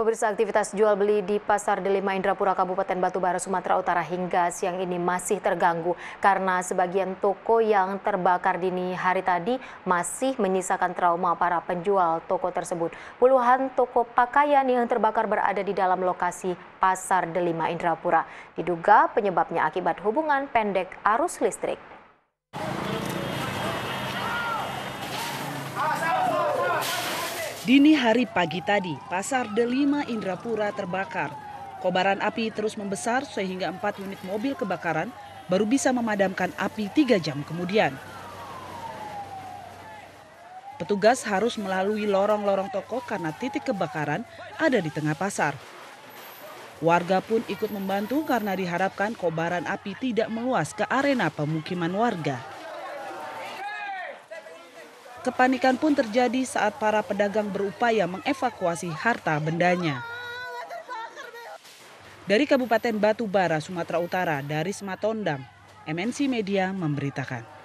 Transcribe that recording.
Pemirsa, aktivitas jual beli di Pasar Delima Indrapura Kabupaten Batubara Sumatera Utara hingga siang ini masih terganggu karena sebagian toko yang terbakar dini hari tadi masih menyisakan trauma para penjual toko tersebut. Puluhan toko pakaian yang terbakar berada di dalam lokasi Pasar Delima Indrapura. Diduga penyebabnya akibat hubungan pendek arus listrik. Dini hari pagi tadi, Pasar Delima Indrapura terbakar. Kobaran api terus membesar sehingga 4 unit mobil kebakaran baru bisa memadamkan api 3 jam kemudian. Petugas harus melalui lorong-lorong toko karena titik kebakaran ada di tengah pasar. Warga pun ikut membantu karena diharapkan kobaran api tidak meluas ke arena pemukiman warga. Kepanikan pun terjadi saat para pedagang berupaya mengevakuasi harta bendanya. Dari Kabupaten Batubara, Sumatera Utara, dari Sematondam, MNC Media memberitakan.